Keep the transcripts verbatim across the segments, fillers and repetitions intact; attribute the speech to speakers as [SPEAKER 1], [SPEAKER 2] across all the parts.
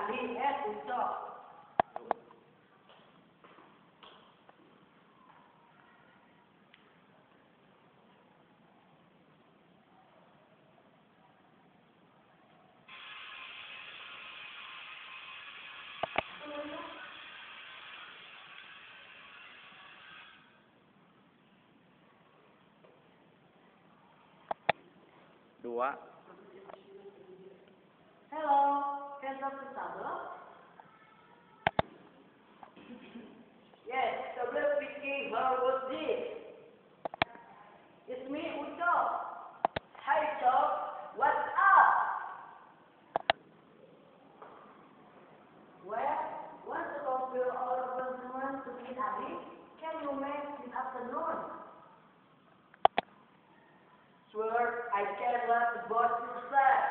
[SPEAKER 1] Adi and Ucok.
[SPEAKER 2] Dua.
[SPEAKER 1] Hello, can talk to Sablo? Yes, Sablo speaking. How was this? It's me, Ucok. Hi, Ucok. What's up? Well, want to fulfill all of us want to meet Adi? Can you make this afternoon? Sure, I can let about yourself.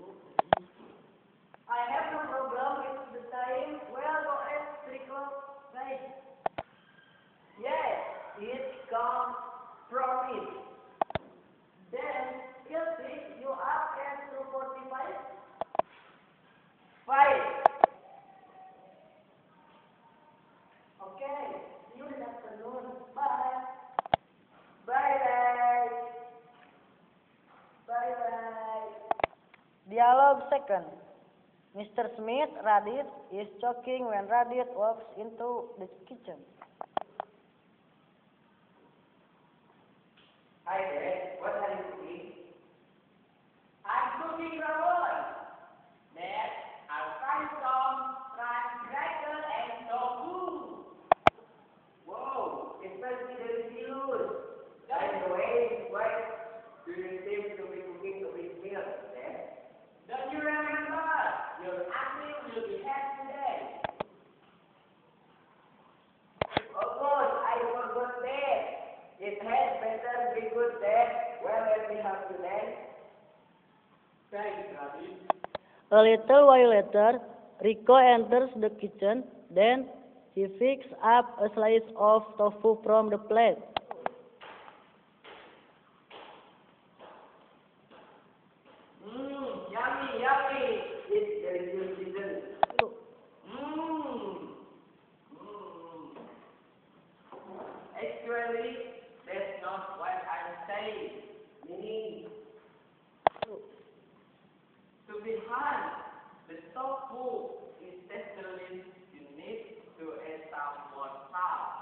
[SPEAKER 1] I have no problem with the time. Well, go ahead, Rico. Say. Yes, it comes from it. Then, Kelsey, you up at two forty-five? Five. Okay, see you this afternoon. Bye. Bye-bye. Bye-bye.
[SPEAKER 3] Dialogue second. Mister Smith, Radit, is choking when Radit walks into the kitchen.
[SPEAKER 1] Hi Dad, what are you cooking? I'm cooking rawon. Dad, I'll fry some fried cracker and tofu. Whoa, it's very delicious. By the way, why do you seem to be cooking a big meal, Dad? Don't you remember? Your auntie will be happy today. Of course, I forgot that. It had better be good, Dad. Well, let me help you then. Thanks, Radit.
[SPEAKER 3] A little while later, Rico enters the kitchen. Then he picks up a slice of tofu from the plate.
[SPEAKER 1] Mmm, yummy, yummy. It's delicious, isn't it? Mmm. Mmm. Actually, that's not what I'm saying. Meaning, to be honest, the tofu is definitely you need to add some more salt.